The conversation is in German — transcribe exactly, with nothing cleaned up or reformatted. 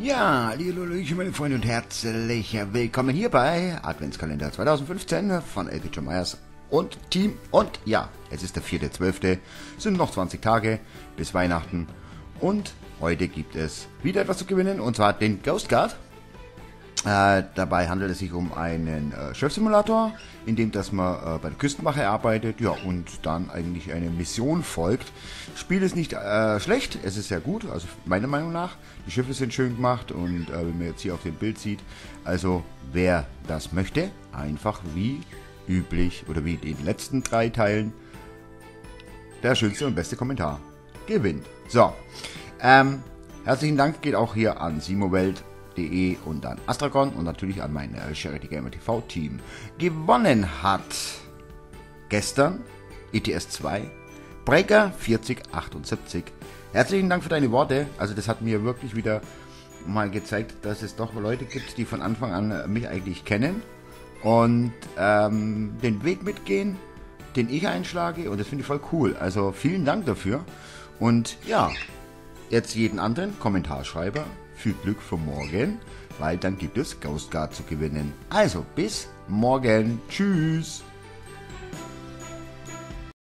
Ja, hallo, meine Freunde und herzlich willkommen hier bei Adventskalender zweitausendfünfzehn von L P John Myers und Team. Und ja, es ist der vierte zwölfte, sind noch zwanzig Tage bis Weihnachten und heute gibt es wieder etwas zu gewinnen, und zwar den Ghost Guard. Äh, dabei handelt es sich um einen äh, Chefsimulator, in dem dass man äh, bei der Küstenwache arbeitet, ja, und dann eigentlich eine Mission folgt. Spiel ist nicht äh, schlecht, es ist sehr gut, also meiner Meinung nach. Die Schiffe sind schön gemacht und äh, wenn man jetzt hier auf dem Bild sieht, also wer das möchte, einfach wie üblich oder wie in den letzten drei Teilen, der schönste und beste Kommentar gewinnt. So, ähm, herzlichen Dank geht auch hier an simowelt punkt de und an Astragon und natürlich an mein äh, Charity Gamer T V Team. Gewonnen hat gestern E T S zwei Breaker vierzig achtundsiebzig. Herzlichen Dank für deine Worte. Also das hat mir wirklich wieder mal gezeigt, dass es doch Leute gibt, die von Anfang an mich eigentlich kennen und ähm, den Weg mitgehen, den ich einschlage, und das finde ich voll cool. Also vielen Dank dafür. Und ja, jetzt jeden anderen Kommentarschreiber viel Glück für morgen, weil dann gibt es Ghost Guard zu gewinnen. Also bis morgen. Tschüss.